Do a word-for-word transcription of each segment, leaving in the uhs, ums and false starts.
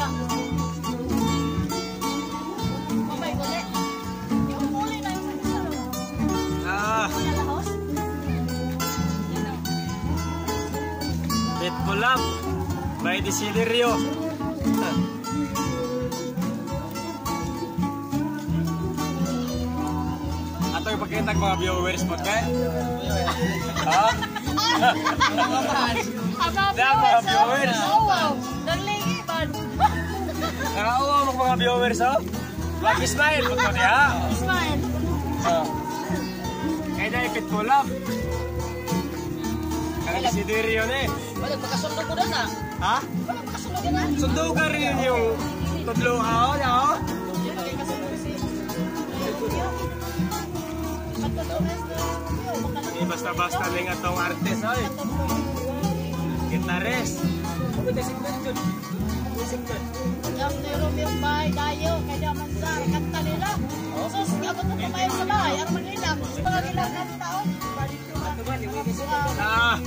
Ah. Pitbull Lab by Desiderio. Atau ipakita ko mga viewers mo kay? Ha? Mga viewers. Nakauwa mo mga viewers, oh? Mag smile, punto niya. Smile. Kaya na Pitbull Lab. Kaya Desiderio na eh. Wala, magkasundo ko doon ah. Ha? Wala, magkasundo ka na. Sundo ka rin yung tudlo ako na oh. Hindi basta-basta lang itong artist ay. Gitarist. Yang meron yung bahay dayo, kaya mansar, kanta nila. Sus, ako ito kumain sa bahay, ang mag-ilang. Sa mga ilang kanta o. Ah.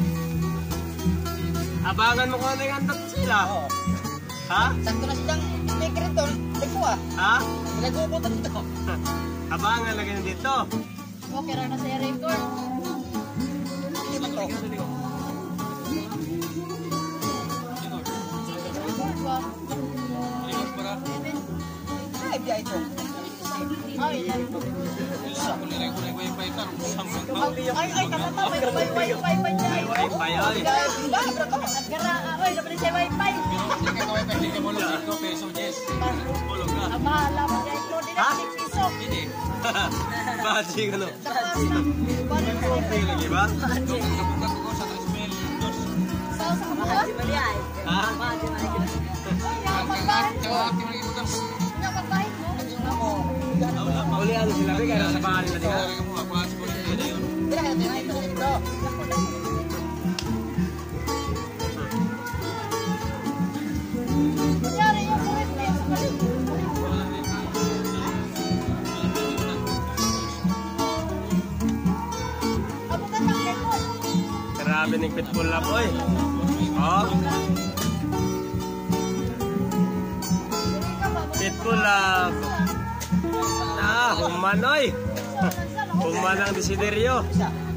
Abangan mo kung ano yung antot sila. Ha? Sakto na silang maker ito, nagkuha. Ha? Nagkukutan ito. Abangan lagi na dito. Okay na sa record. Hindi ba ito? Ay, biya ito. Ay, ay, ay, kapata, may wifi pa dyan. Wifi ay. Gara, ay, dapat siya wifi. Ang bahala mo dyan ito, di na piso. Baji ka no? Balik sa wifi. Lagi ba? Sao sa kabuha? Ha? Uli ano sila rin kaya sa bahay na diba? Grabe ng Pitbull Lab oy. Oh. Pitbull Lab. Ah, human oy. Human ang Desiderio.